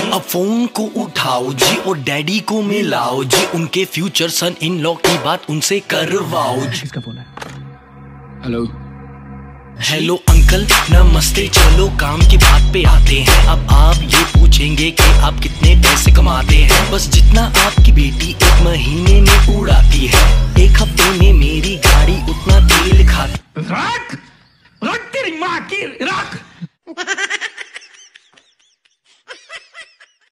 अब फोन को उठाओ जी और डैडी को मिलाओ जी, उनके फ्यूचर सन इन लॉ की बात उनसे करवाओ जी। किसका फोन है? हेलो हेलो अंकल नमस्ते, चलो काम की बात पे आते हैं। अब आप ये पूछेंगे कि आप कितने पैसे कमाते हैं। बस जितना आपकी बेटी एक महीने में उड़ाती है, एक हफ्ते में मेरी गाड़ी उतना तेल खाती। रख तेरी माँ की रख।